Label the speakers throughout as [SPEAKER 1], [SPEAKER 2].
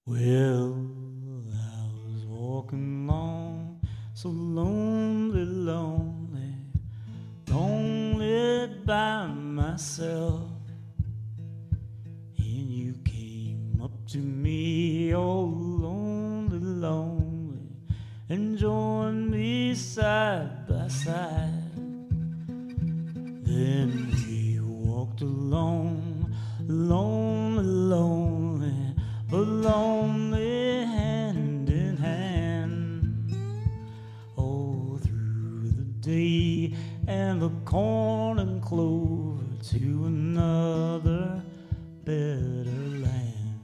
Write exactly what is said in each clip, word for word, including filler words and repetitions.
[SPEAKER 1] Well, I was walking along, so lonely, lonely, lonely by myself. And you came up to me, all lonely, lonely, and joined me side by side. Then we walked along, lonely, lonely, but lonely hand in hand, all through the day and the corn and clover to another better land.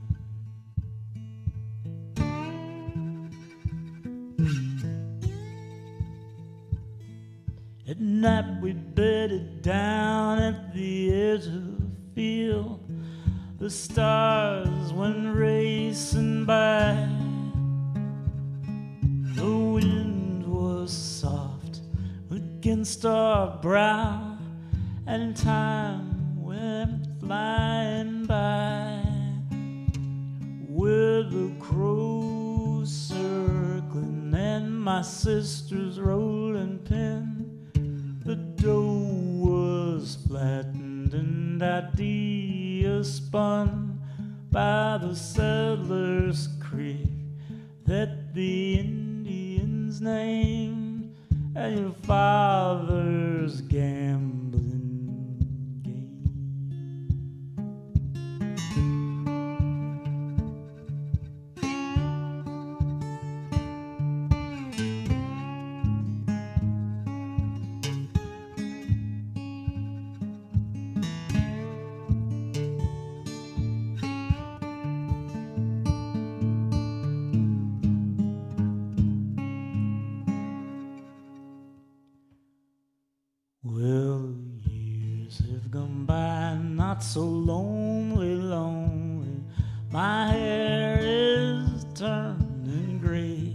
[SPEAKER 1] At night we bedded down at the edge of the field. The stars went racing by. The wind was soft against our brow, and time went flying by. With the crows circling and my sister's rolling pin, the dough was flattened and ideas spun by the settlers' creek that the Indians named, and your father's gambling game. Well, years have gone by, not so lonely, lonely. My hair is turning gray.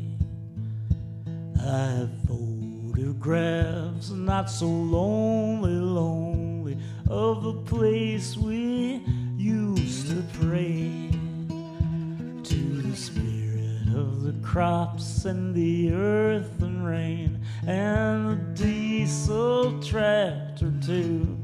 [SPEAKER 1] I have photographs, not so lonely, lonely, of the place we used to pray to the spirit of the crops and the earth and rain and the diesel tractor too.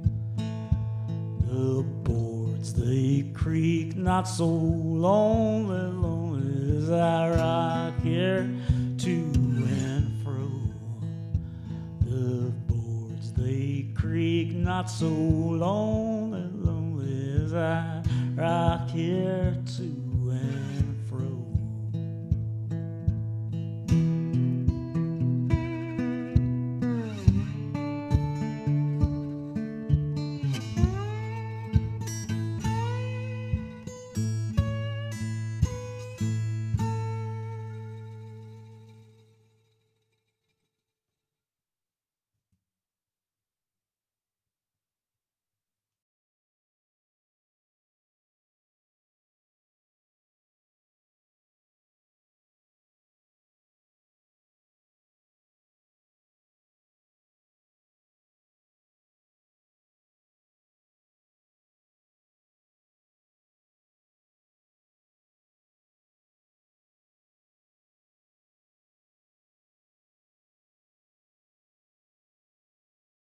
[SPEAKER 1] The boards they creak, not so lonely, lonely, as I rock here to and fro. The boards they creak, not so lonely, lonely, as I rock here to and fro.